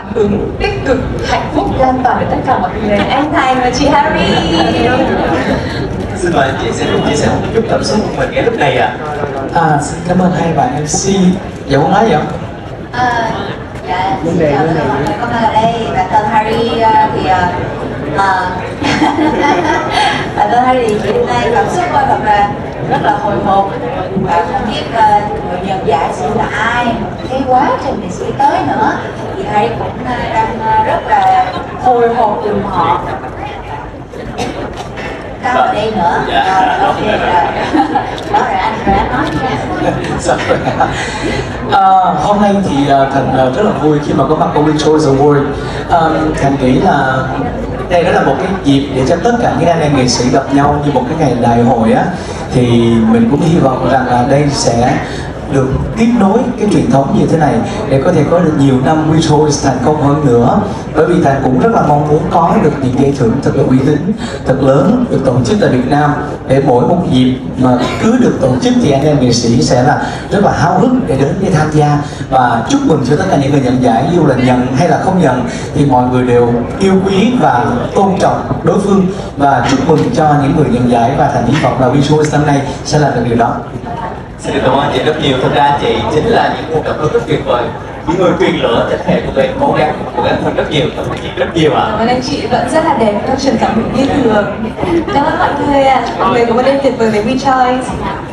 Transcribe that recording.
hứng tích cực, hạnh phúc lan tỏa đến tất cả mọi người. Anh Thành và chị Harry. Xin mời chị sẽ chia sẻ một chút cảm xúc của mình ngay lúc này ạ. Xin cảm ơn hai bạn MC. Dạ muốn nói gì không? Dạ, xin chào tất cả mọi người có mặt ở đây. Bản thân Harry thì bản thân Harry thì chị hôm nay cảm xúc thật là rất là hồi hộp và không biết người nhận giải sẽ là ai, cái quá trình này sẽ tới nữa thì Harry cũng đang rất là hồi hộp từ họ cao ở đây nữa. Ok rồi, đó rồi anh nói nha. Hôm nay thì Thành rất là vui khi mà có mặt của We Choice Award. Thành nghĩ là đây đó là một cái dịp để cho tất cả những anh em nghệ sĩ gặp nhau như một cái ngày đại hội á, thì mình cũng hy vọng rằng là đây sẽ được tiếp nối cái truyền thống như thế này để có thể có được nhiều năm We Choice thành công hơn nữa. Bởi vì Thành cũng rất là mong muốn có được những giải thưởng thật là uy tín, thật lớn được tổ chức tại Việt Nam, để mỗi một dịp mà cứ được tổ chức thì anh em nghệ sĩ sẽ là rất là háo hức để đến để tham gia. Và chúc mừng cho tất cả những người nhận giải, dù là nhận hay là không nhận thì mọi người đều yêu quý và tôn trọng đối phương, và chúc mừng cho những người nhận giải, và Thành hy vọng là We Choice năm nay sẽ làm được điều đó. Xin được cảm ơn chị rất nhiều. Thật ra chị chính là những nguồn cảm hứng rất tuyệt vời, những người truyền lửa cho thế hệ của mình cố gắng hơn rất nhiều. Cảm ơn chị rất nhiều ạ. Cảm ơn anh chị vẫn rất là đẹp, trong truyền cảm hứng như thường. Cảm ơn mọi người ạ. Mọi người có một đêm tuyệt vời với We Choice.